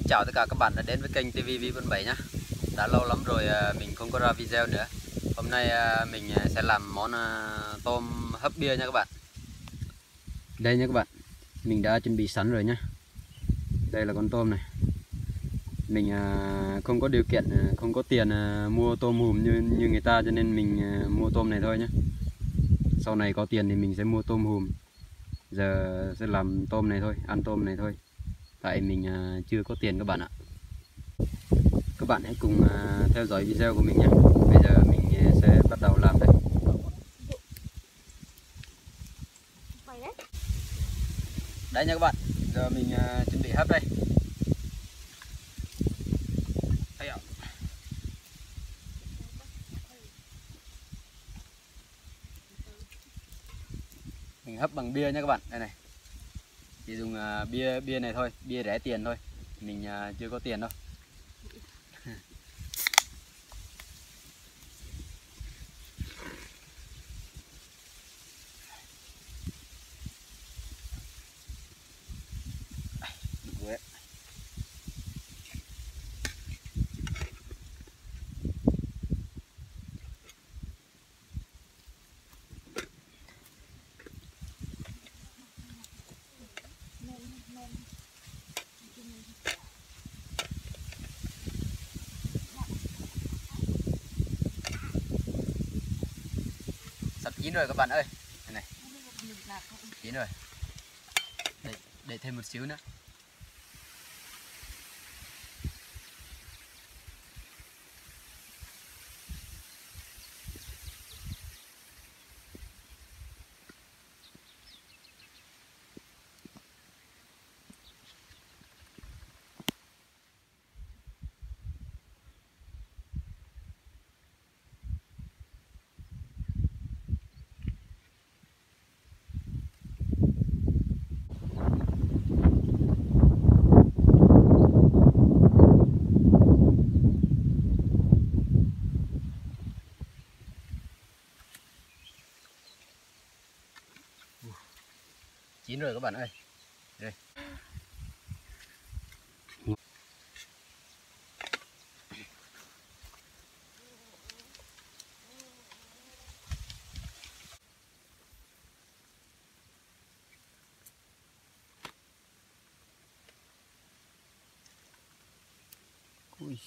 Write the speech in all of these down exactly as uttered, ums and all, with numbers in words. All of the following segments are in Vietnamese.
chào tất cả các bạn đã đến với kênh tê vê vê bốn bảy nhá. Đã lâu lắm rồi mình không có ra video nữa. Hôm nay mình sẽ làm món tôm hấp bia nha các bạn. Đây nha các bạn, mình đã chuẩn bị sẵn rồi nhá. Đây là con tôm này. Mình không có điều kiện, không có tiền mua tôm hùm như như người ta, cho nên mình mua tôm này thôi nhá. Sau này có tiền thì mình sẽ mua tôm hùm. Giờ sẽ làm tôm này thôi, ăn tôm này thôi. Tại mình chưa có tiền các bạn ạ. Các bạn hãy cùng theo dõi video của mình nhé. Bây giờ mình sẽ bắt đầu làm đây. Đấy nha các bạn, giờ mình chuẩn bị hấp đây. Mình hấp bằng bia nha các bạn. Đây này, chỉ dùng uh, bia bia này thôi, bia rẻ tiền thôi. Mình uh, chưa có tiền đâu. Sắp chín rồi các bạn ơi. Đây này, chín rồi. Để, để thêm một xíu nữa. Chín rồi các bạn ơi. Đây. Ui.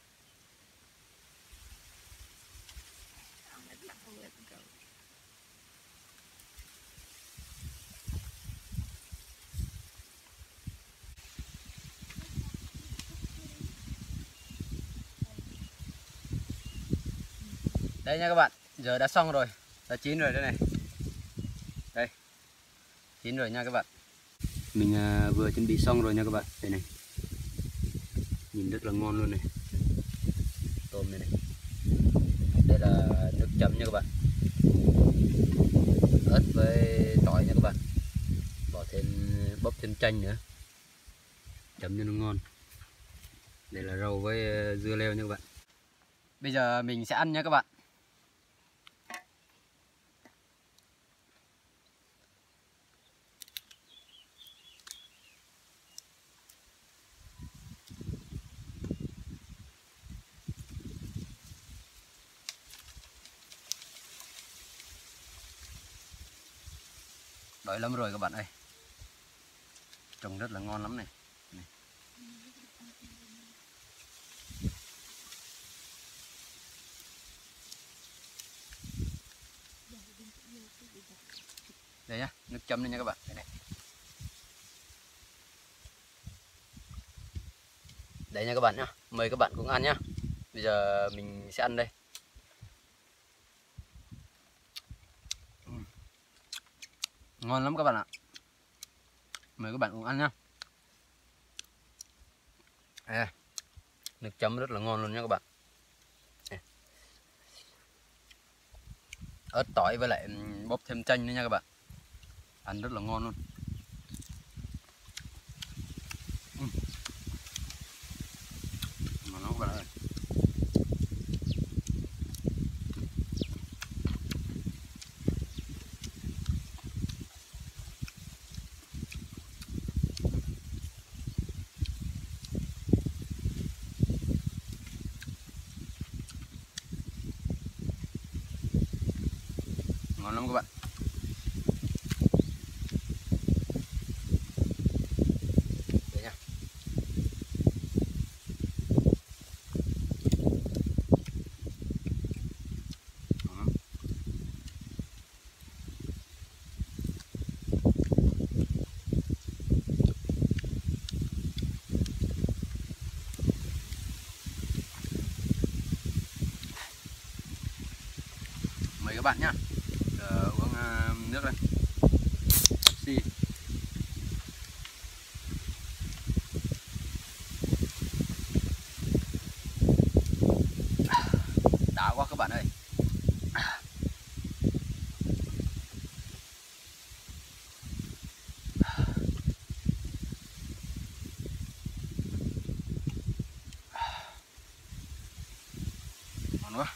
Đây nha các bạn, giờ đã xong rồi, đã chín rồi đây này. Đây, chín rồi nha các bạn. Mình uh, vừa chuẩn bị xong rồi nha các bạn. Đây này, nhìn rất là ngon luôn này. Tôm này này. Đây là nước chấm nha các bạn. Ớt với tỏi nha các bạn. Bỏ thêm, bóp thêm chanh nữa, chấm cho nó ngon. Đây là rau với dưa leo nha các bạn. Bây giờ mình sẽ ăn nha các bạn. Đói lắm rồi các bạn ơi. Trông rất là ngon lắm này. Này. Đây nhá, nước chấm đây nha các bạn. Đây này. Đấy nha các bạn nhá. Mời các bạn cùng ăn nhá. Bây giờ mình sẽ ăn đây. Ngon lắm các bạn ạ. Mời các bạn cùng ăn nhá. À, nước chấm rất là ngon luôn nha các bạn. À. Ớt tỏi với lại bóp thêm chanh nữa nha các bạn. Ăn rất là ngon luôn. uhm. Ngon lắm các bạn ơi. lắm các bạn. Đấy nha. Mời các bạn nhá. Ờ, uống uh, nước đây. Pepsi. Đã quá các bạn ơi. Ngon quá.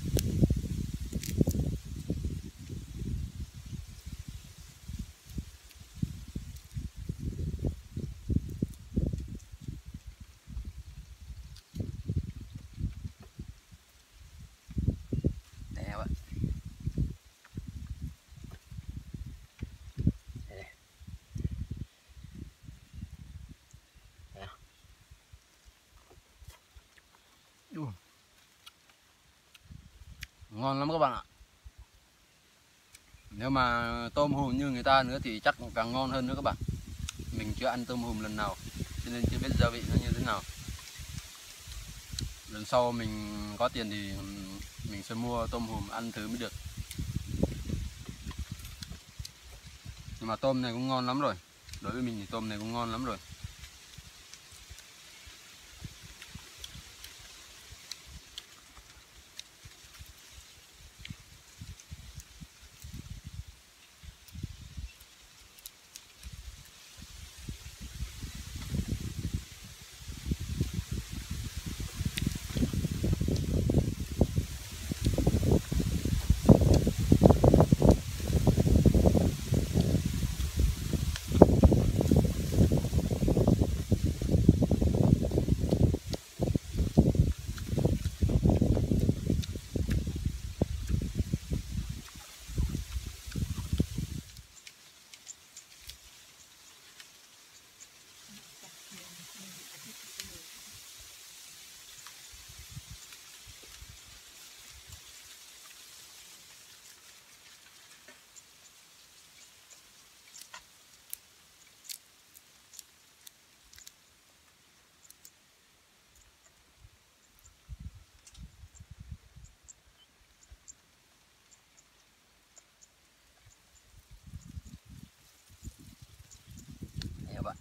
Đây các bạn. Đây. Đây. Uh. Ngon lắm các bạn ạ. Nếu mà tôm hùm như người ta nữa thì chắc càng ngon hơn nữa các bạn. Mình chưa ăn tôm hùm lần nào cho nên chưa biết gia vị nó như thế nào. Lần sau mình có tiền thì mình sẽ mua tôm hùm ăn thử mới được. Nhưng mà tôm này cũng ngon lắm rồi. Đối với mình thì tôm này cũng ngon lắm rồi. Đây các bạn.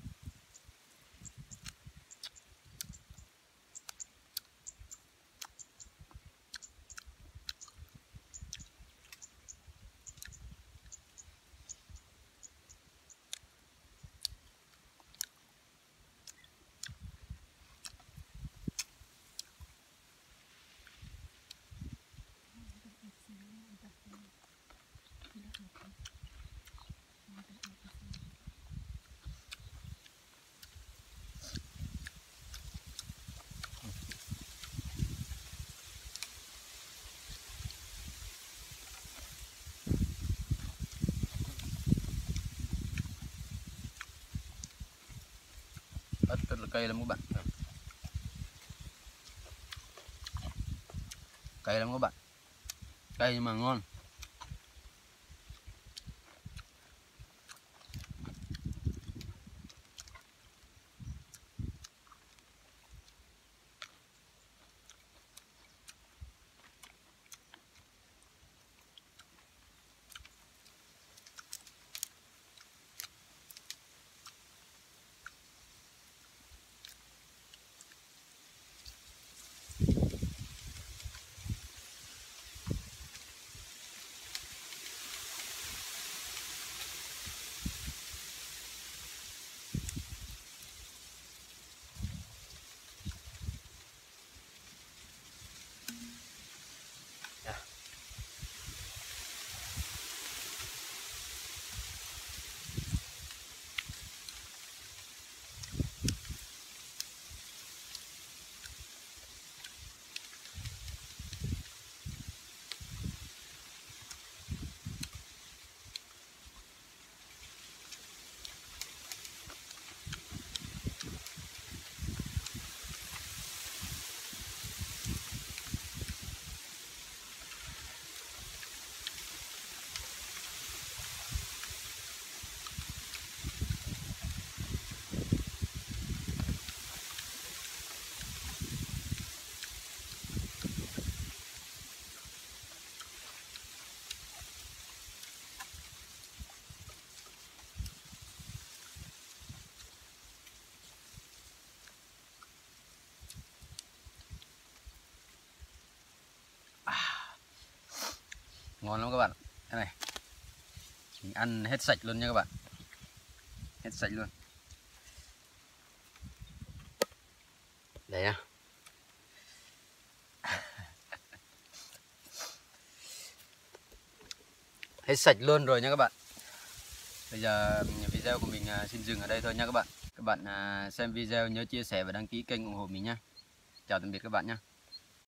Ớt rất là cay lắm các bạn. Cay lắm các bạn. Cay nhưng mà ngon. ngon lắm các bạn. Cái này mình ăn hết sạch luôn nha các bạn, hết sạch luôn. Đấy nha. Hết sạch luôn rồi nha các bạn. Bây giờ video của mình xin dừng ở đây thôi nha các bạn. Các bạn xem video nhớ chia sẻ và đăng ký kênh ủng hộ mình nha. Chào tạm biệt các bạn nha.